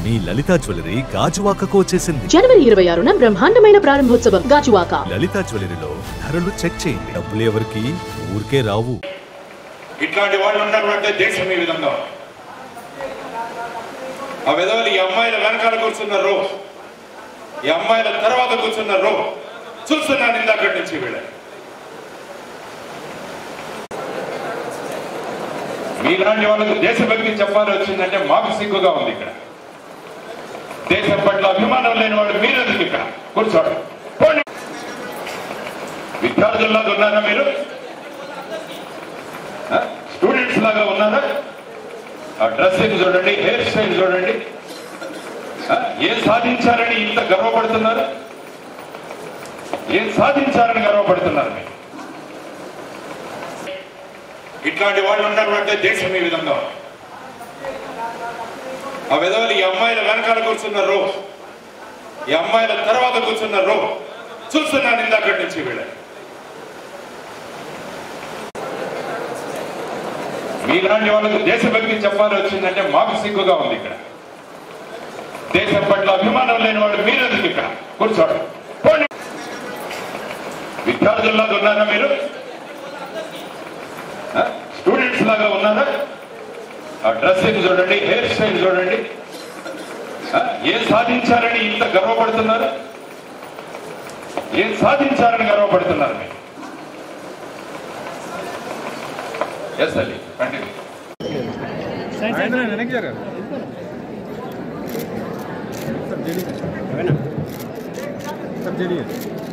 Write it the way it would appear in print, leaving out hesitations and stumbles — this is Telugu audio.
మీ లలితా జ్యువెలరీ గాజువాకకు వచ్చేసింది. జనవరి 26న బ్రహ్మాండమైన ప్రారంభోత్సవం గాజువాక. లలితా జ్యువెలరీలో ధరలు చెక్ చేయండి. డబ్బులు ఎవరికి ఊరికే రావు. ఇట్లాంటి వాళ్ళు ఉన్నటువంటి దేశం ఈ విధంగా ఆ విధవలు ఈ అమ్మాయిల వెనకాల కూర్చున్నారు, ఈ అమ్మాయిల తర్వాత కూర్చున్నారు. చూస్తున్నాను ఇందాకటి నుంచి వీళ్ళ మీలాంటి వాళ్ళకు దేశభక్తి చెప్పాలి వచ్చిందంటే మాకు సిగ్గుగా ఉంది. ఇక్కడ దేశం పట్ల అభిమానం లేని వాడు మీరెందుకు ఇక్కడ కూర్చోండి. విద్యార్థుల్లాగా ఉన్నారా మీరు? స్టూడెంట్స్ లాగా ఉన్నారా? ఆ డ్రెస్సింగ్ చూడండి, హెయిర్ స్టైల్ చూడండి. ఏం సాధించారని ఇంత గర్వపడుతున్నారు? ఏం సాధించారని గర్వపడుతున్నారు మీరు? ఇట్లాంటి వాళ్ళు ఉన్నటువంటి దేశం ఈ విధంగా ఆ విధవలు ఈ అమ్మాయిల వెనకాల కూర్చున్నారు, ఈ అమ్మాయిల తర్వాత కూర్చున్నారు. చూస్తున్నాను ఇందాకటి నుంచి వీళ్ళ మీలాంటి వాళ్ళకు దేశభక్తి చెప్పాలి వచ్చిందంటే మాకు సిగ్గుగా ఉంది. ఇక్కడ దేశం పట్ల అభిమానం లేని వాడు మీరెందుకు ఇక్కడ కూర్చోండి. విద్యార్థుల్లాగా ఉన్నారా మీరు? స్టూడెంట్స్ లాగా ఉన్నారా? ఆ డ్రెస్సింగ్ చూడండి, హెయిర్ స్టైల్ చూడండి. ఏం సాధించారని ఇంత గర్వపడుతున్నారు? ఏం సాధించారని గర్వపడుతున్నారు మీరు? Yes Ali continue. सब जेडी